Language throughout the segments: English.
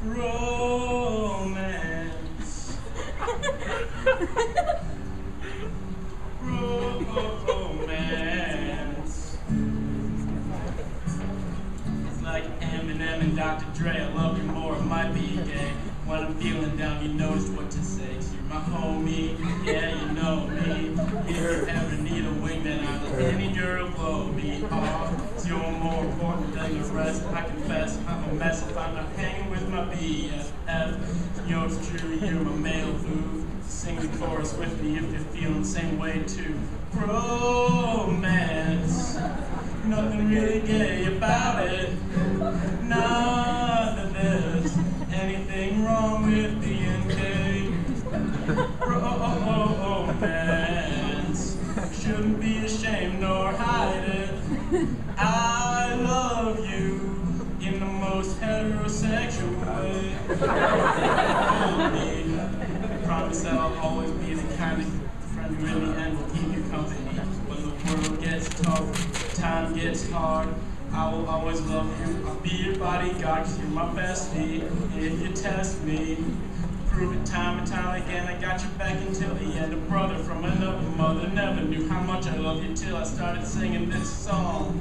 Romance. Romance. It's like Eminem and Dr. Dre. I love you more, it might be gay. When I'm feeling down, you notice what to say. So you're my homie, yeah, you know me. If you ever need a wingman, I'll let any girl blow me off. So you're more important than the rest. I confess, I'm a mess if I'm not hanging with my BFF. You know it's true, you're my male boo. Sing the chorus with me if you're feeling the same way too. Romance, nothing really gay about it. None of this. Anything wrong with being gay? Romance, shouldn't be ashamed nor hide it. I love you in the most heterosexual way. I promise that I'll always be the kind of friend who in the end will keep you company. When the world gets tough, time gets hard, I will always love you. I'll be your bodyguard because you're my bestie. And if you test me, prove it time and time again. I got your back until the end. A brother from another mother never knew how much I love you till I started singing this song.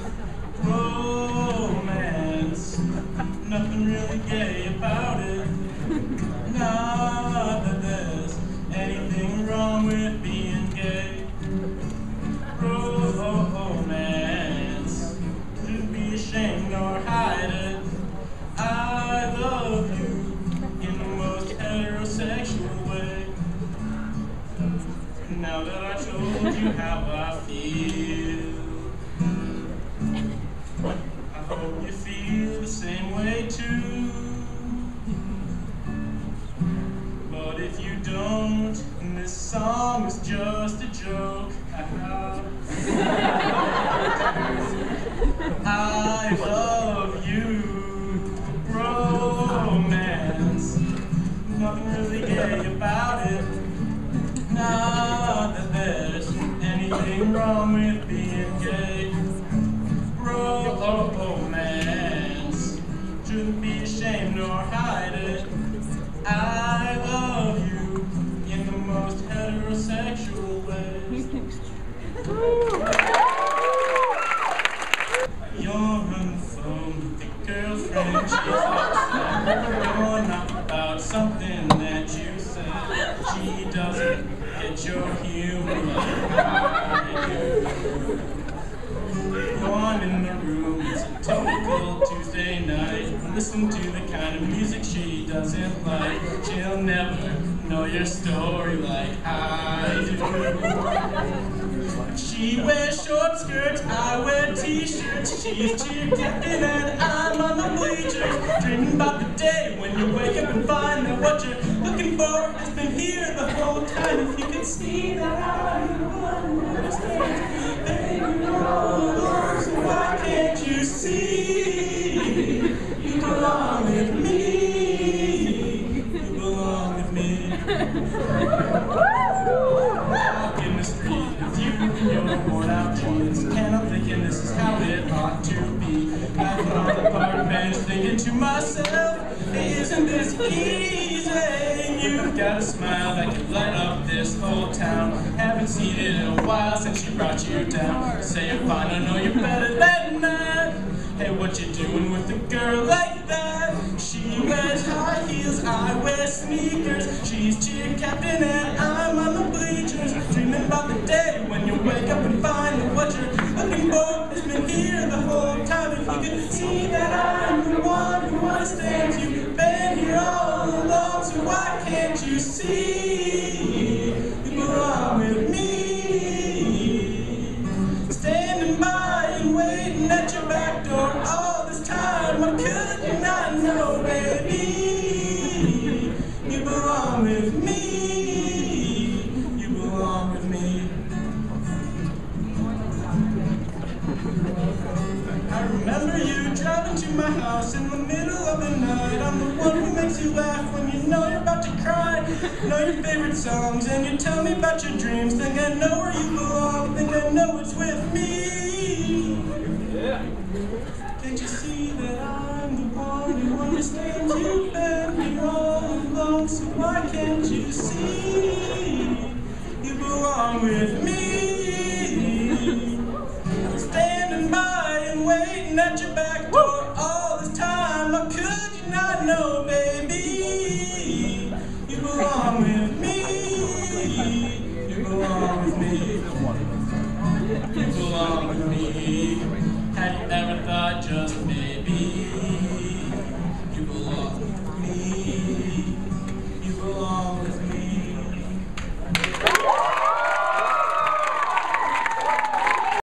Romance, nothing really gay about it. Not that there's anything wrong with being gay. Romance, shouldn't be ashamed nor hide it. I love you in the most heterosexual way. Now that I told you how I feel, I hope you feel the same way too. But if you don't, this song is just a joke. I love you. Romance, nothing really gay about it. Not that there's anything wrong with being gay. Romance, shouldn't be ashamed nor hide it. I love you in the most heterosexual way. You're on the phone with your girlfriend, she's upset. You're not about something that you said. She doesn't get your humor like I do. You're in the room, it's a typical Tuesday night. Listen to the kind of music she doesn't like. She'll never know your story like I do. She wears short skirts, I wear t-shirts. She's cheer captain and I'm on the bleachers. Dreaming about the day when you wake up and find that what you're looking for has been here the whole time. If you could see that I'm the one who understands, baby, you're all alone, so why can't you see? You belong with me. You belong with me. Walk in the street with you in your worn out jeans, and I'm thinking this is how it ought to be. I'm on the park bench thinking to myself, hey, isn't this easy? You've got a smile that can light up this whole town. Haven't seen it in a while since she brought you down. Say you're fine, I know you're better than that. Hey, what you doing with a girl like that? She wears high heels, I wear sneakers. She's cheer captain and I'm on the bleachers. Dreaming about the day when you wake up and find that what you're looking for has been here the whole time. If you could see that I'm the one who understands, you've been here all along, so why can't you see? You belong with me. Standing by and waiting at your back door all this time. What could you not know, baby? You belong with me. You belong with me. I remember you driving to my house in the middle of the night. I'm the one who makes you laugh when you know you're about to cry. Know your favorite songs and you tell me about your dreams. Think I know where you belong, think I know it's with me. Can't you see that I'm the one who understands you better? belong, so why can't you see you belong with me? Standing by and waiting at your back door.